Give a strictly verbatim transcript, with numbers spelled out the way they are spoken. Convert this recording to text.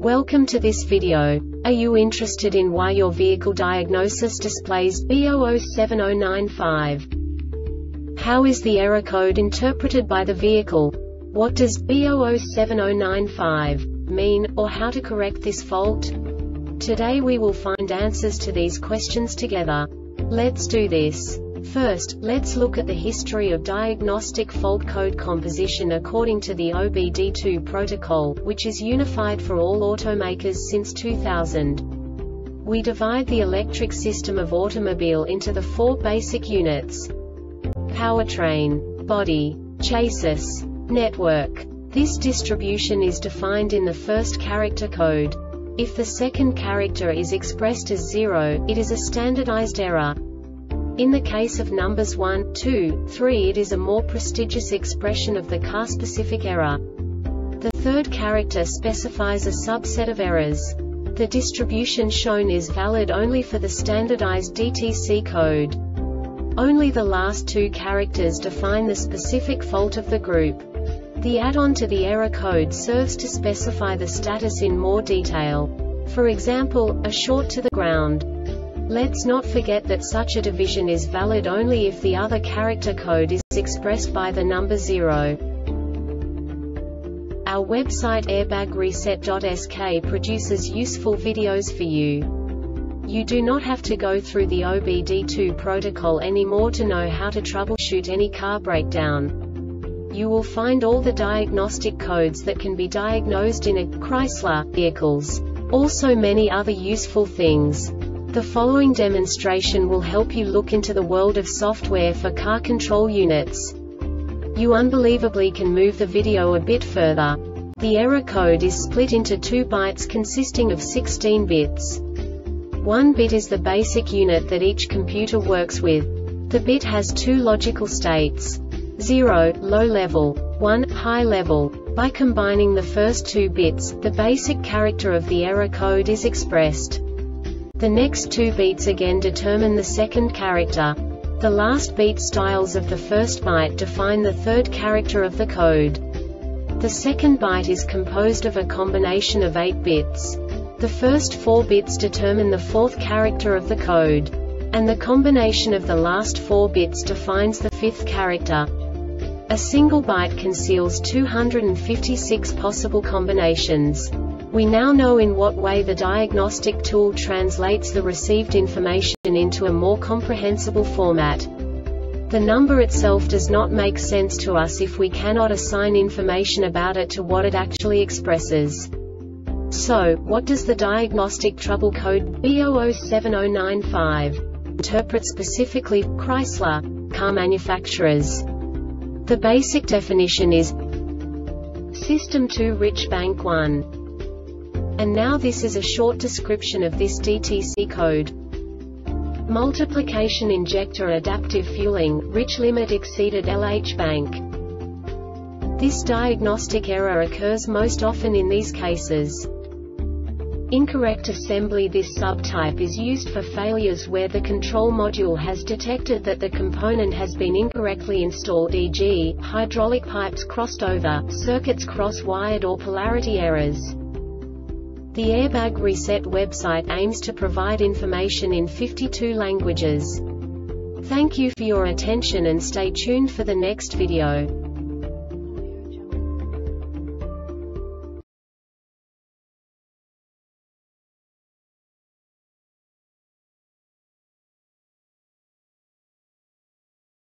Welcome to this video. Are you interested in why your vehicle diagnosis displays B zero zero seven zero nine five? How is the error code interpreted by the vehicle? What does B zero zero seven zero nine five mean, or how to correct this fault? Today we will find answers to these questions together. Let's do this. First, let's look at the history of diagnostic fault code composition according to the O B D two protocol, which is unified for all automakers since two thousand. We divide the electric system of automobile into the four basic units: powertrain, body, chassis, network. This distribution is defined in the first character code. If the second character is expressed as zero, it is a standardized error. In the case of numbers one, two, three, it is a more prestigious expression of the car-specific error. The third character specifies a subset of errors. The distribution shown is valid only for the standardized D T C code. Only the last two characters define the specific fault of the group. The add-on to the error code serves to specify the status in more detail. For example, a short to the ground. Let's not forget that such a division is valid only if the other character code is expressed by the number zero. Our website airbag reset dot S K produces useful videos for you. You do not have to go through the O B D two protocol anymore to know how to troubleshoot any car breakdown. You will find all the diagnostic codes that can be diagnosed in a Chrysler vehicles. Also many other useful things. The following demonstration will help you look into the world of software for car control units. You unbelievably can move the video a bit further. The error code is split into two bytes consisting of sixteen bits. One bit is the basic unit that each computer works with. The bit has two logical states: zero, low level, one, high level. By combining the first two bits, the basic character of the error code is expressed. The next two beats again determine the second character. The last beat styles of the first byte define the third character of the code. The second byte is composed of a combination of eight bits. The first four bits determine the fourth character of the code. And the combination of the last four bits defines the fifth character. A single byte conceals two hundred fifty-six possible combinations. We now know in what way the diagnostic tool translates the received information into a more comprehensible format. The number itself does not make sense to us if we cannot assign information about it to what it actually expresses. So, what does the diagnostic trouble code B zero zero seven zero nine five interpret specifically for Chrysler car manufacturers? The basic definition is System two Rich Bank one. And now this is a short description of this D T C code. Multiplication injector adaptive fueling, rich limit exceeded L H bank. This diagnostic error occurs most often in these cases. Incorrect assembly. This subtype is used for failures where the control module has detected that the component has been incorrectly installed, for example, hydraulic pipes crossed over, circuits cross-wired, or polarity errors. The Airbag Reset website aims to provide information in fifty-two languages. Thank you for your attention and stay tuned for the next video.